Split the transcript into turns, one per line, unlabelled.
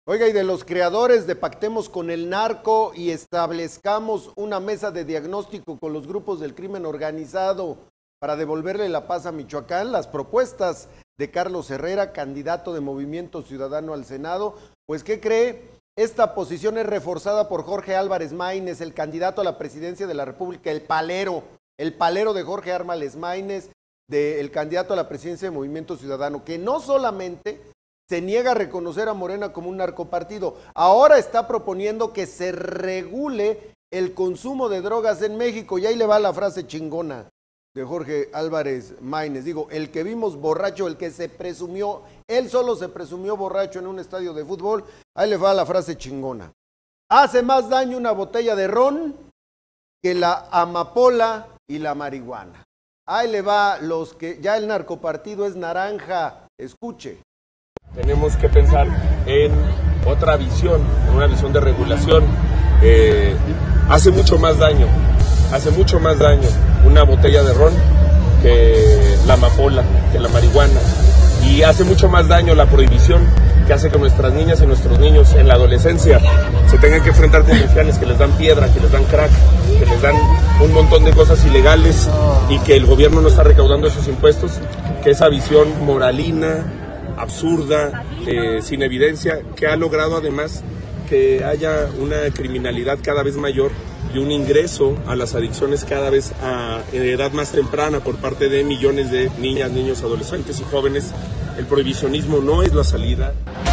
Oiga, y de los creadores de Pactemos con el Narco y establezcamos una mesa de diagnóstico con los grupos del crimen organizado para devolverle la paz a Michoacán, las propuestas de Carlos Herrera, candidato de Movimiento Ciudadano al Senado, pues ¿qué cree? Esta posición es reforzada por Jorge Álvarez Maínez, el candidato a la presidencia de la República, el palero de Jorge Álvarez Maínez, el candidato a la presidencia de Movimiento Ciudadano, que no solamente se niega a reconocer a Morena como un narcopartido, ahora está proponiendo que se regule el consumo de drogas en México, y ahí le va la frase chingona de Jorge Álvarez Maínez. Digo, el que vimos borracho, el que se presumió, él solo se presumió borracho en un estadio de fútbol, ahí le va la frase chingona. Hace más daño una botella de ron que la amapola y la marihuana. Ahí le va, los que ya el narcopartido es naranja, escuche.
Tenemos que pensar en otra visión, en una visión de regulación. Hace mucho más daño una botella de ron que la amapola, que la marihuana. Y hace mucho más daño la prohibición, que hace que nuestras niñas y nuestros niños en la adolescencia se tengan que enfrentar con infiernos que les dan piedra, que les dan crack, que les dan un montón de cosas ilegales y que el gobierno no está recaudando esos impuestos, que esa visión moralina, absurda, sin evidencia, que ha logrado además que haya una criminalidad cada vez mayor y un ingreso a las adicciones cada vez a edad más temprana por parte de millones de niñas, niños, adolescentes y jóvenes. El prohibicionismo no es la salida.